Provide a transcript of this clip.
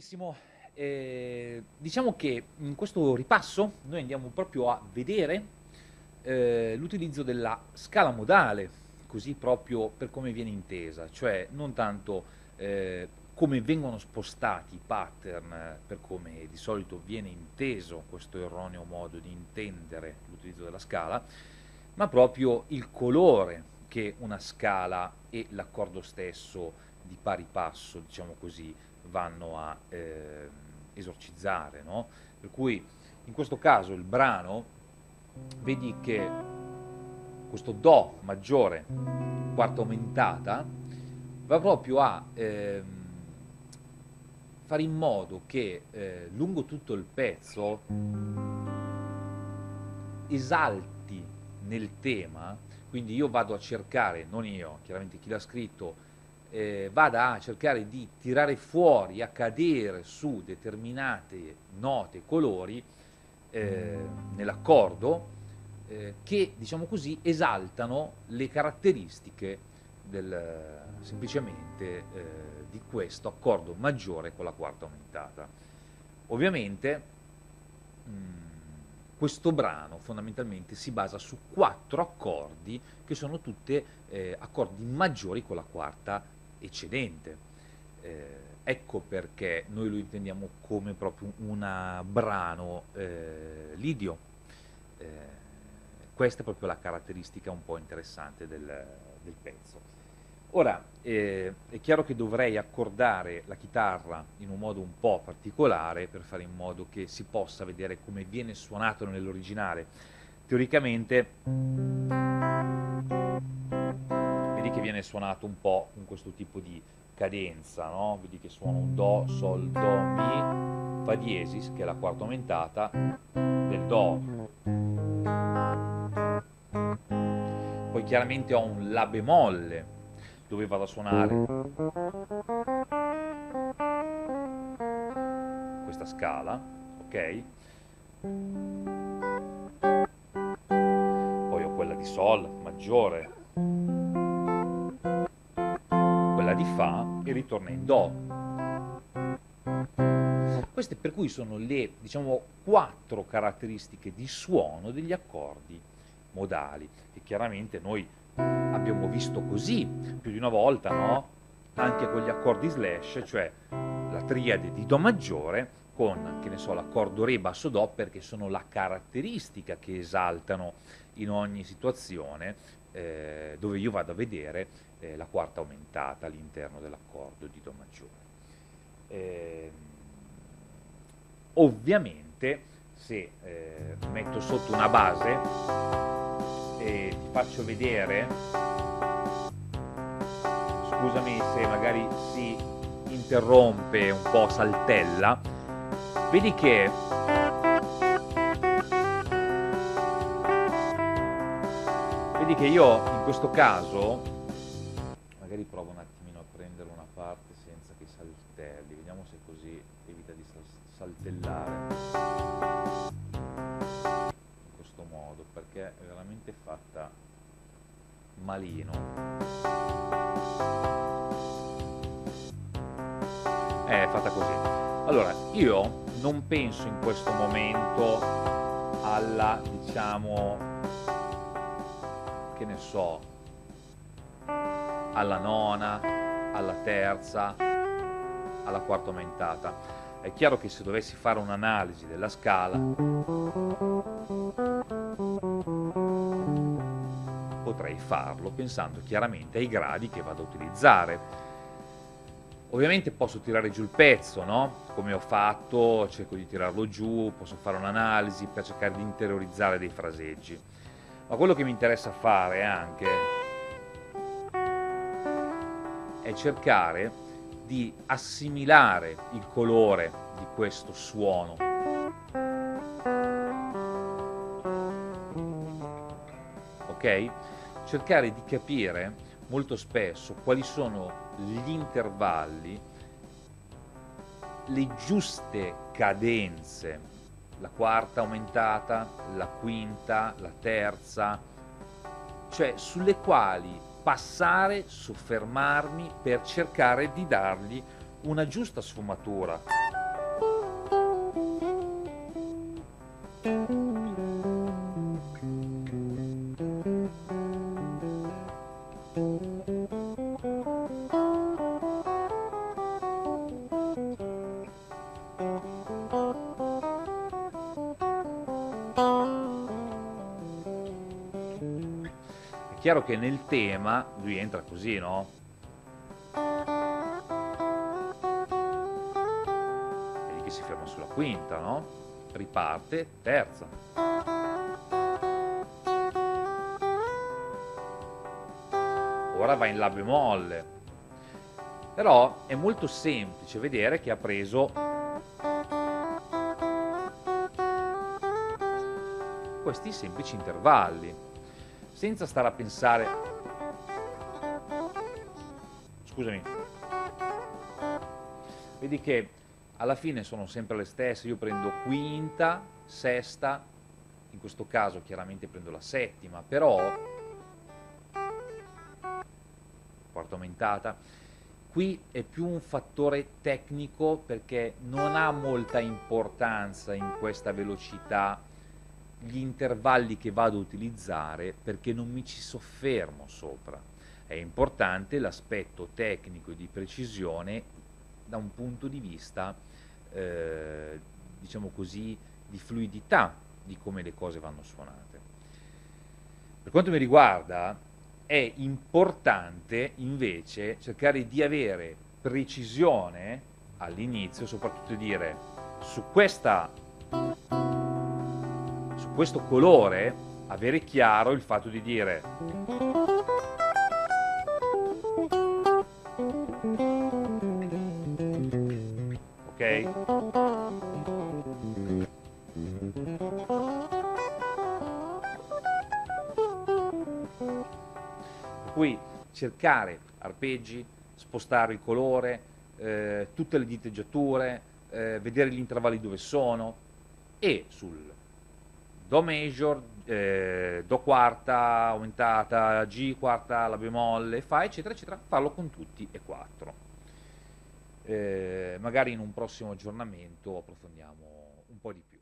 Benissimo, diciamo che in questo ripasso noi andiamo proprio a vedere l'utilizzo della scala modale, così proprio per come viene intesa, cioè non tanto come vengono spostati i pattern per come di solito viene inteso questo erroneo modo di intendere l'utilizzo della scala, ma proprio il colore che una scala e l'accordo stesso di pari passo, diciamo così, vanno a esorcizzare, no? Per cui in questo caso il brano, vedi che questo Do maggiore, quarta aumentata, va proprio a fare in modo che lungo tutto il pezzo esalti nel tema, quindi io vado a cercare, non io, chiaramente chi l'ha scritto, vada a cercare di tirare fuori, a cadere su determinate note, colori nell'accordo che, diciamo così, esaltano le caratteristiche semplicemente di questo accordo maggiore con la quarta aumentata. Ovviamente questo brano fondamentalmente si basa su 4 accordi che sono tutti accordi maggiori con la quarta eccedente. Ecco perché noi lo intendiamo come proprio un brano lidio. Questa è proprio la caratteristica un po' interessante del pezzo. Ora, è chiaro che dovrei accordare la chitarra in un modo un po' particolare per fare in modo che si possa vedere come viene suonato nell'originale. Teoricamente, vedi che viene suonato un po' con questo tipo di cadenza, no? Vedi che suona un Do, Sol, Do, Mi, Fa diesis, che è la quarta aumentata del Do. Poi chiaramente ho un La bemolle, dove vado a suonare questa scala, ok? Poi ho quella di Sol maggiore, quella di Fa e ritorna in Do. Queste per cui sono le, diciamo, 4 caratteristiche di suono degli accordi modali, che chiaramente noi abbiamo visto così più di una volta, no? Anche con gli accordi slash, cioè la triade di Do maggiore con, che ne so, l'accordo Re basso Do, perché sono la caratteristica che esaltano in ogni situazione dove io vado a vedere la quarta aumentata all'interno dell'accordo di Do maggiore. Ovviamente se metto sotto una base e ti faccio vedere, scusami se magari si interrompe un po', saltella, vedi che io in questo caso magari provo un attimino a prendere una parte senza che saltelli, vediamo se così evita di saltellare in questo modo, perché è veramente fatta malino. È fatta così. Allora, io non penso in questo momento alla, diciamo, che ne so, alla nona, alla terza, alla quarta aumentata. È chiaro che se dovessi fare un'analisi della scala potrei farlo pensando chiaramente ai gradi che vado a utilizzare. Ovviamente posso tirare giù il pezzo, no? Come ho fatto, cerco di tirarlo giù, posso fare un'analisi per cercare di interiorizzare dei fraseggi. Ma quello che mi interessa fare anche è cercare di assimilare il colore di questo suono. Ok? Cercare di capire molto spesso quali sono gli intervalli, le giuste cadenze, la quarta aumentata, la quinta, la terza, cioè sulle quali passare, soffermarmi per cercare di dargli una giusta sfumatura. chiaro che nel tema lui entra così, no? Vedi che si ferma sulla quinta, no? Riparte, terza. Ora va in La bemolle. Però è molto semplice vedere che ha preso questi semplici intervalli, senza stare a pensare, scusami, vedi che alla fine sono sempre le stesse. Io prendo quinta, sesta, in questo caso chiaramente prendo la settima, però quarta aumentata. Qui è più un fattore tecnico, perché non ha molta importanza in questa velocità gli intervalli che vado a utilizzare, perché non mi ci soffermo sopra. È importante l'aspetto tecnico e di precisione da un punto di vista, diciamo così, di fluidità di come le cose vanno suonate. Per quanto mi riguarda, è importante invece cercare di avere precisione all'inizio, soprattutto dire su questo colore, avere chiaro il fatto di dire ok? Cui cercare arpeggi, spostare il colore, tutte le diteggiature, vedere gli intervalli dove sono, e sul Do major, Do quarta aumentata, G quarta, La bemolle, Fa eccetera eccetera, farlo con tutti e quattro. Magari in un prossimo aggiornamento approfondiamo un po' di più.